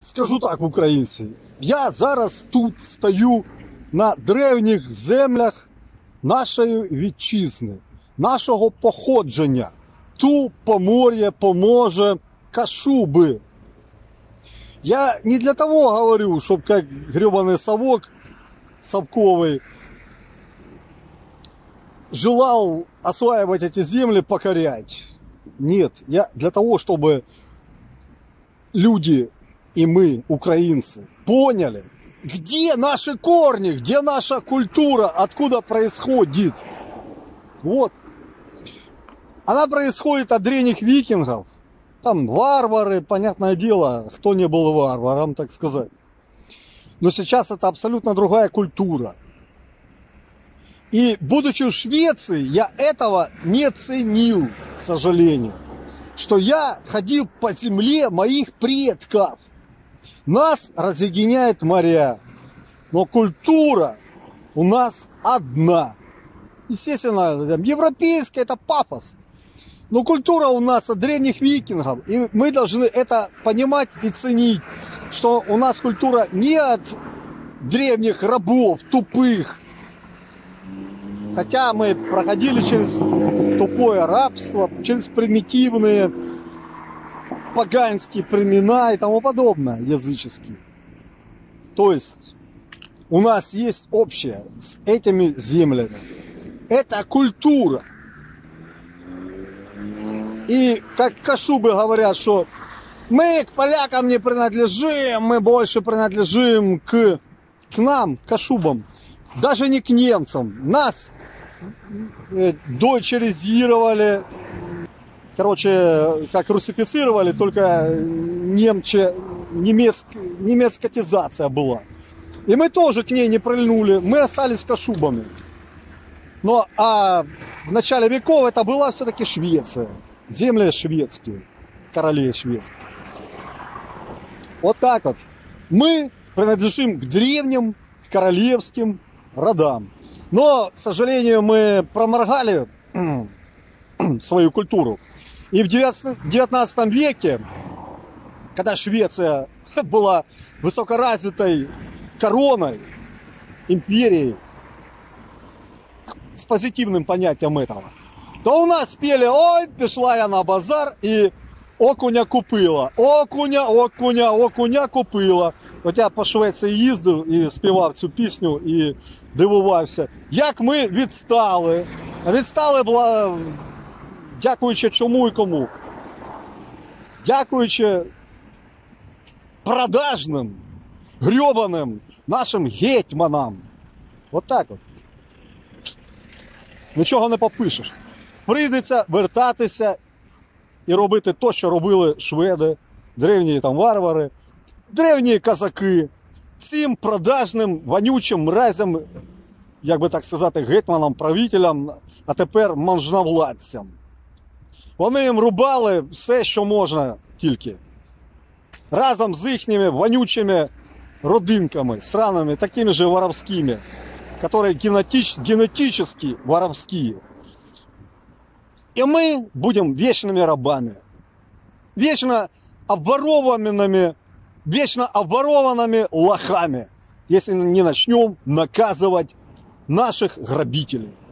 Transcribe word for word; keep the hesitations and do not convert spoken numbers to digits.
Скажу так, українці, я зараз тут стою на древніх землях нашої вітчизни, нашого походження. Ту Поморье, Поможе, Кашуби. Я не для того говорю, чтобы как гребаный совок совковый желал осваивать эти земли, покорять. Нет, я для того, чтобы люди и мы, украинцы, поняли, где наши корни, где наша культура, откуда происходит. Вот. Она происходит от древних викингов. Там варвары, понятное дело, кто не был варваром, так сказать. Но сейчас это абсолютно другая культура. И будучи в Швеции, я этого не ценил, к сожалению. Что я ходил по земле моих предков. Нас разъединяет моря. Но культура у нас одна. Естественно, европейская это пафос. Но культура у нас от древних викингов. И мы должны это понимать и ценить. Что у нас культура не от древних рабов, тупых. Хотя мы проходили через тупое рабство, через примитивные поганские племена и тому подобное, языческие. То есть у нас есть общее с этими землями. Это культура. И как кашубы говорят, что мы к полякам не принадлежим, мы больше принадлежим к, к нам, кашубам. Даже не к немцам. Нас дочеризировали, короче, как русифицировали, только немче, немецк, немецкотизация была. И мы тоже к ней не прильнули, мы остались кашубами. Но а в начале веков это была все-таки Швеция. Земли шведские, королей шведских. Вот так вот. Мы принадлежим к древним королевским родам. Но, к сожалению, мы проморгали свою культуру. И в девятнадцатом веке, когда Швеция была высокоразвитой короной, империей, с позитивным понятием этого, то у нас пели: ой, пішла я на базар і окуня купила. Окуня, окуня, окуня купила. От я по Швеції їздив і співав цю пісню і дивувався, як ми відстали. Відстали була дякуючи чому і кому? Дякуючи продажним, грьобаним нашим гетьманам. От так от. Нічого не попишеш. Прийдеться вертатися і робити те, що робили шведи, древні там варвари, древні козаки, цим продажним, вонючим мразям, як би так сказати, гетьманам, правителям, а тепер можновладцям. Вони їм рубали все, що можна тільки. Разом з їхніми вонючими родинками, сраними, такими же воровскими, которые генетич, генетически воровские. И мы будем вечными рабами, вечно обворованными, вечно обворованными лохами, если не начнем наказывать наших грабителей.